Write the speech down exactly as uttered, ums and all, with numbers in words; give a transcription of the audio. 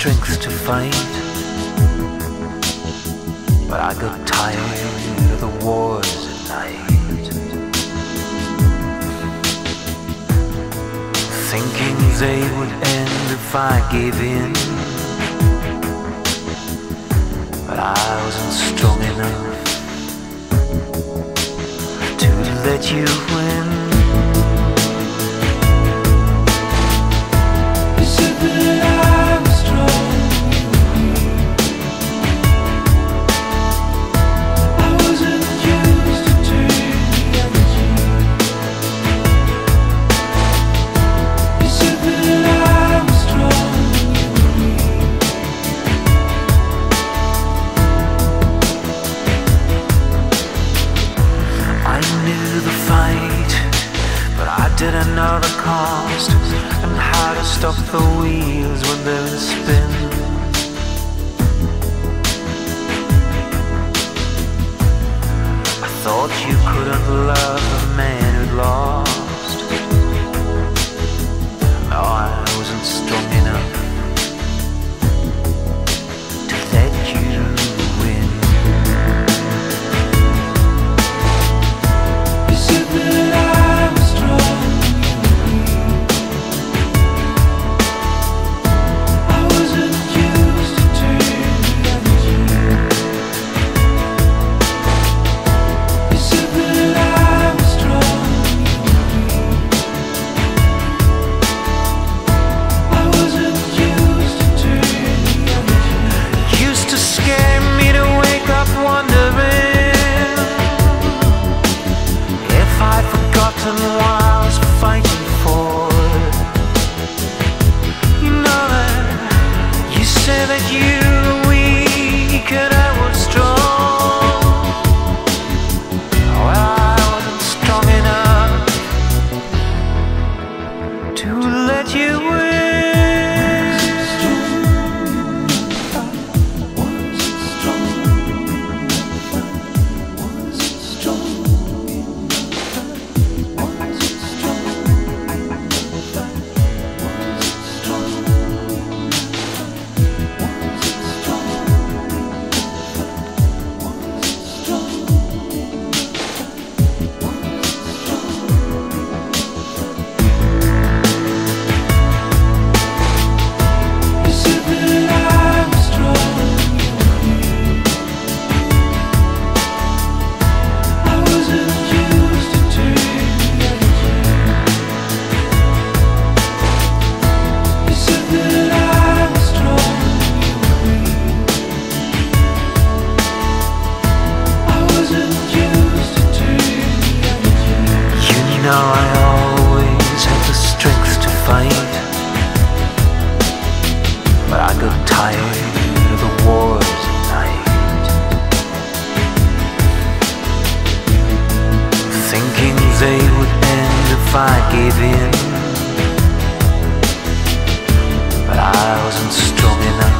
strength to fight, but I got tired of the wars at night, thinking they would end if I gave in, but I wasn't strong enough to let you win. You said that I was strong, I wasn't used to turn the other cheek. You said that I was strong, I knew the fight, but I didn't know the cost, and how to stop the wheels when they're in spin. I thought you couldn't love a man who'd lost. No, I wasn't strong enough to let you win. You said that I was strong, I wasn't used to turn the other cheek. You said that I was strong, I wasn't used to turn the other cheek. Used to scare me to wake up wondering if I'd forgotten what I was fighting for. You know that you say that you were weak and I was strong. Well, I wasn't strong enough to let you win. You said that I was strong, I wasn't used to turn the other cheek. You said that I was strong, I wasn't used to turn the other cheek. You know I always had the strength to fight, but I got tired of the wars at night, thinking they would end if I gave in, but I wasn't strong enough